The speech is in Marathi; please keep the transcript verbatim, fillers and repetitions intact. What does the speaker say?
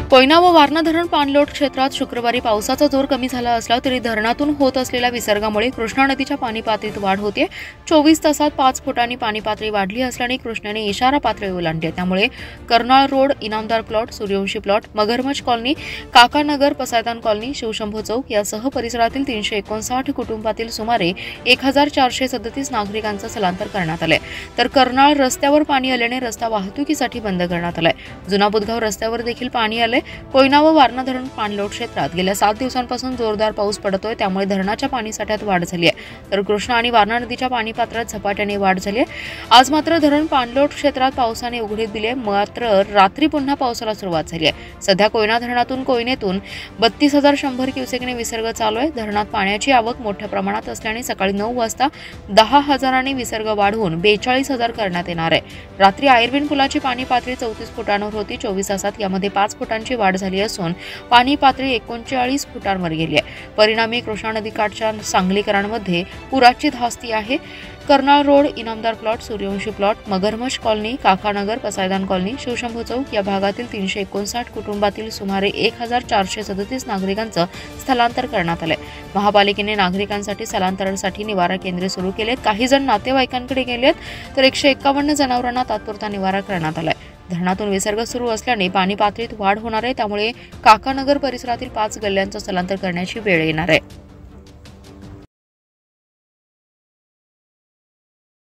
कोयना व वारणा धरण पाणलोट क्षेत्रात शुक्रवारी पावसाचा जोर कमी झाला असला तरी धरणातून होत असलेल्या विसर्गामुळे कृष्णा नदीच्या पाणी पातळीत वाढ होते। चोवीस तासात पाच फुटांनी पाणी पातळी वाढली असल्याने कृष्णाने इशारा पातळी ओलांडली। त्यामुळे Karnal road, Inamdar plot, Suryavanshi plot, Magarmachh colony, Kakanagar, Pasaydan colony, Shivshambhu Chowk यासह परिसरातील तीनशे एकोणसाठ कुटुंबातील सुमारे एक हजार चारशे सदतीस नागरिकांचं स्थलांतर करण्यात आले। तर कर्नाळ रस्त्यावर पाणी आल्याने रस्ता वाहतुकीसाठी बंद करण्यात आलाय। जुना बुधगाव रस्त्यावर देखील पाणी आले। कोयना व वारणा धरण पाणलोट क्षेत्रात गेल्या सात दिवसांपासून जोरदार पाऊस पडतोय, त्यामुळे धरणाच्या पाणीसाठ्यात वाढ झाली आहे। तर कृष्णा आणि वारणा नदीच्या पाणी पात्रात झपाट्याने वाढ झाली आहे। आज मात्र धरण पाणलोट क्षेत्रात पावसाने उघडीप दिली आहे, मात्र रात्री पुन्हा पावसाला सुरुवात झाली आहे। सध्या कोयना धरणातून कोयनेतून बत्तीस हजार शंभर क्युसेकने विसर्ग चालू आहे। धरणात पाण्याची आवक मोठ्या प्रमाणात असल्याने सकाळी नऊ वाजता दहा हजारांनी विसर्ग वाढवून बेचाळीस हजार करण्यात येणार आहे। रात्री आयर्विन पुलाची पाणी पातळी चौतीस फुटांवर होती। चोवीस तासात यामध्ये पाच फुटांची वाढ झाली असून पाणी पातळी एकोणचाळीस फुटांवर गेली आहे। परिणामी कृष्णा नदीकाठच्या सांगलीकरांमध्ये पुराची धास्ती आहे। Karnal road, Inamdar plot, Suryavanshi plot, Magarmachh colony, Kakanagar, Pasaydan colony, Shivshambhu Chowk या भागातील तीनशे एकोणसाठ कुटुंबातील सुमारे एक हजार चारशे सदतीस नागरिकांचं स्थलांतर करण्यात आलंय। महापालिकेने नागरिकांसाठी स्थलांतरासाठी निवारा केंद्रे सुरू केलेत। काही जण नातेवाईकांकडे गेलेत, तर एकशे एक्कावन्न जनावरांना तात्पुरता निवारा करण्यात आलाय। धरणातून विसर्ग सुरू असल्याने पाणी पातळीत वाढ होणार आहे, त्यामुळे काकानगर परिसरातील पाच गल्ल्यांचं स्थलांतर करण्याची वेळ येणार आहे।